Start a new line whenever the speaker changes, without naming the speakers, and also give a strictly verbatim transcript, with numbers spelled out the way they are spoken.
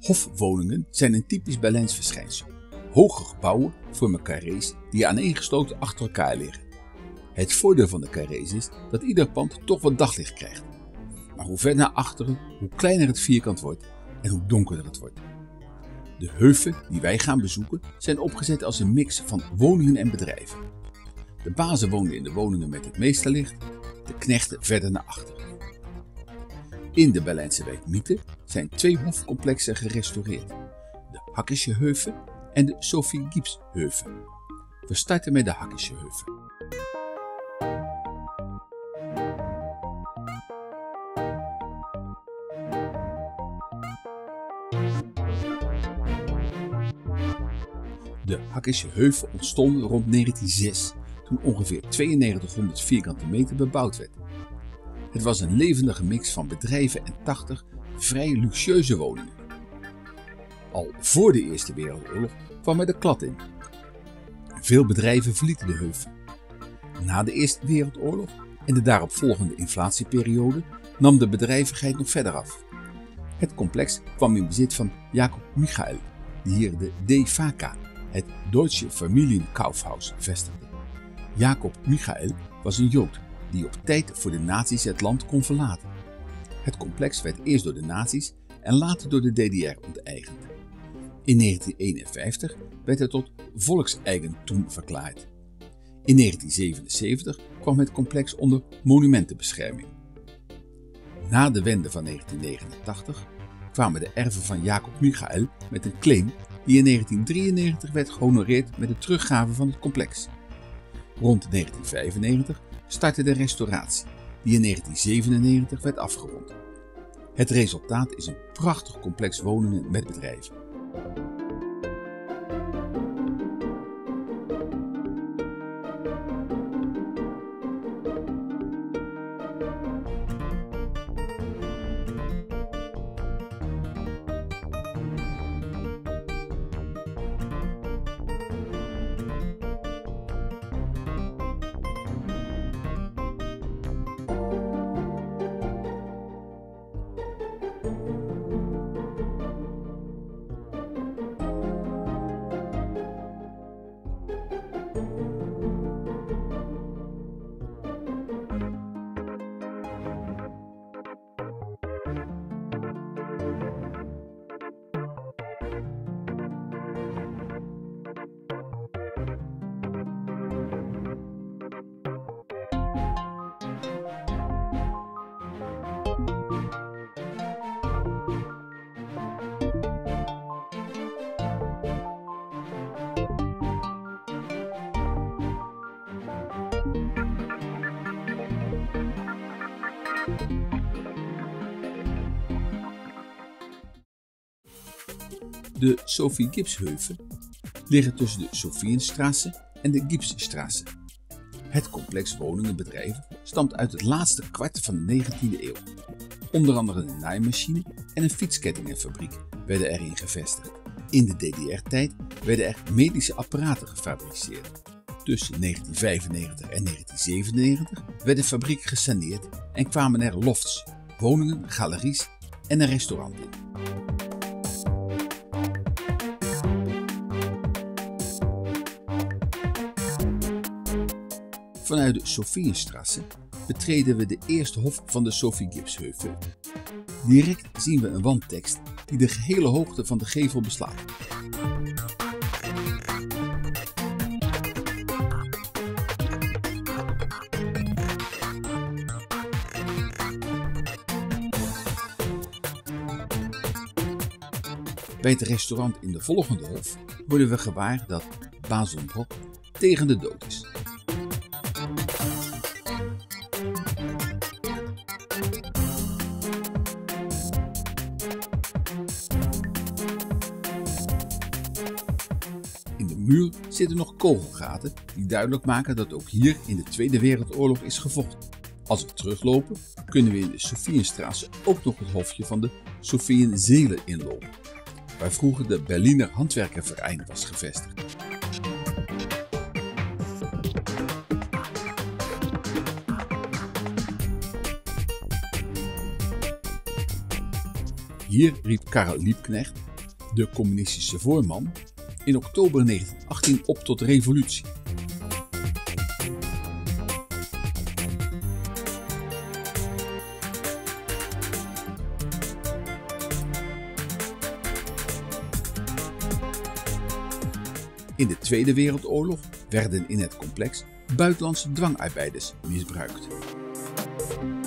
Hofwoningen zijn een typisch Berlijns verschijnsel. Hoge gebouwen vormen carrés die aaneengesloten achter elkaar liggen. Het voordeel van de carrés is dat ieder pand toch wat daglicht krijgt. Maar hoe verder naar achteren, hoe kleiner het vierkant wordt en hoe donkerder het wordt. De heuven die wij gaan bezoeken zijn opgezet als een mix van woningen en bedrijven. De bazen woonden in de woningen met het meeste licht, de knechten verder naar achteren. In de Berlijnse wijk Mitte zijn twee hofcomplexen gerestaureerd. De Hackische Höfe en de Sophie-Gibbs-Höfe. We starten met de Hackische Höfe. De Hackische Höfe ontstonden rond negentien oh zes, toen ongeveer tweeënnegentighonderd vierkante meter bebouwd werd. Het was een levendige mix van bedrijven en tachtig vrij luxueuze woningen. Al voor de Eerste Wereldoorlog kwam er de klad in. Veel bedrijven verlieten de Höfe. Na de Eerste Wereldoorlog en de daaropvolgende inflatieperiode nam de bedrijvigheid nog verder af. Het complex kwam in bezit van Jacob Michael, die hier de D V K, het Deutsche Familienkaufhaus, vestigde. Jacob Michael was een Jood die op tijd voor de nazi's het land kon verlaten. Het complex werd eerst door de nazi's en later door de D D R onteigend. In negentien eenenvijftig werd het tot volkseigentum verklaard. In negentien zevenenzeventig kwam het complex onder monumentenbescherming. Na de wende van negentien negenentachtig kwamen de erven van Jacob Michael met een claim die in negentien drieënnegentig werd gehonoreerd met de teruggave van het complex. Rond negentien vijfennegentig startte de restauratie, die in negentien zevenennegentig werd afgerond. Het resultaat is een prachtig complex woningen met bedrijven. De Sophie-Gibbs-Höfe liggen tussen de Sophienstraße en de Gibbsstraße. Het complex woningenbedrijven stamt uit het laatste kwart van de negentiende eeuw. Onder andere een naaimachine en een fietskettingenfabriek werden erin gevestigd. In de D D R-tijd werden er medische apparaten gefabriceerd. Tussen negentien vijfennegentig en negentien zevenennegentig werd de fabriek gesaneerd en kwamen er lofts, woningen, galeries en een restaurant in. Vanuit de Sophienstraße betreden we de eerste hof van de Sophie-Gibbs-Höfe. Direct zien we een wandtekst die de gehele hoogte van de gevel beslaat. Bij het restaurant in de volgende hof worden we gewaar dat Baselbrock tegen de dood is. In de muur zitten nog kogelgaten die duidelijk maken dat ook hier in de Tweede Wereldoorlog is gevochten. Als we teruglopen kunnen we in de Sophienstraße ook nog het hofje van de Sophienseele inlopen, waar vroeger de Berliner Handwerkerverein was gevestigd. Hier riep Karl Liebknecht de communistische voorman, in oktober negentien achttien op tot revolutie. In de Tweede Wereldoorlog werden in het complex buitenlandse dwangarbeiders misbruikt.